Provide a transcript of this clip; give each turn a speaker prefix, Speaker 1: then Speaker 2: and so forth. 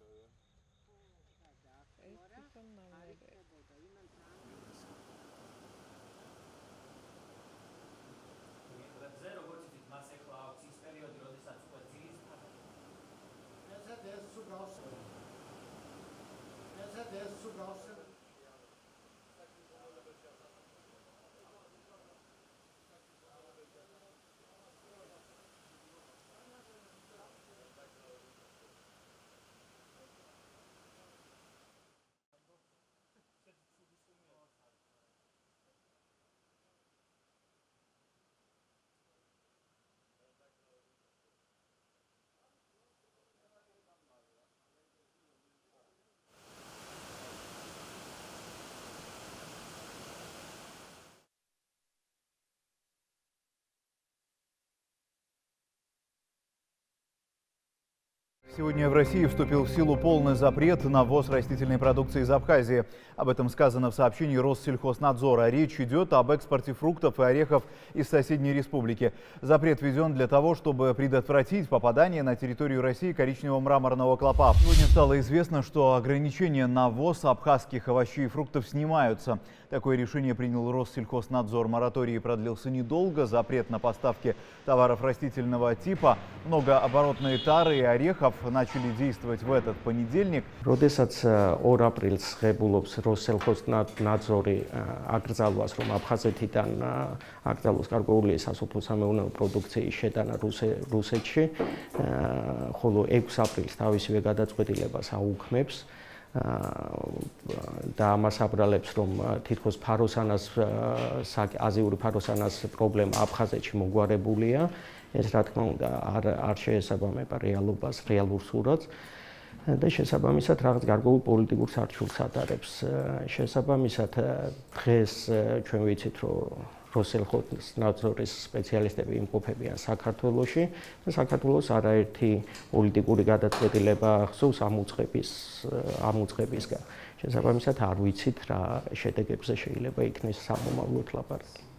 Speaker 1: Сегодня в России вступил в силу полный запрет на ввоз растительной продукции из Абхазии. Об этом сказано в сообщении Россельхознадзора. Речь идет об экспорте фруктов и орехов из соседней республики. Запрет введен для того, чтобы предотвратить попадание на территорию России коричневого мраморного клопа. Сегодня стало известно, что ограничения на ввоз абхазских овощей и фруктов снимаются. Такое решение принял Россельхознадзор. Мораторий продлился недолго. Запрет на поставки товаров растительного типа, многооборотные тары и орехов начали действовать в этот понедельник.
Speaker 2: Როდესაც 2 აპრილს ღებულობს Россельхознадзორი აკრძალვას, რომ აფხაზეთიდან აკრძალოს გარკვეული სასოფლო-სამეურნეო პროდუქციის შეტანა რუსეთში, ხოლო 6 აპრილს თავისივე გადაწყვეტილებას აუქმებს და ამას აბრალებს, რომ თითქოს ფაროსანას, აზიური ფაროსანას პრობლემა აფხაზეთში მოგვარებულია. ეს რა თქმა უნდა არ შეესაბამება რეალობას, რეალურ სურათს და შესაბამისად რაღაც გარკვეულ პოლიტიკურ სარჩულს ატარებს. შესაბამისად დღეს ჩვენ ვიცით, რომ Россельхознадзორის სპეციალისტები იმყოფებიან საქართველოში და საქართველოს არაერთი პოლიტიკური გადაწყვეტილება ახსოვს ამ უწყებისგან. შესაბამისად არ ვიცით რა შედეგებზე შეიძლება იქნეს სამომავლოდ ლაპარაკი.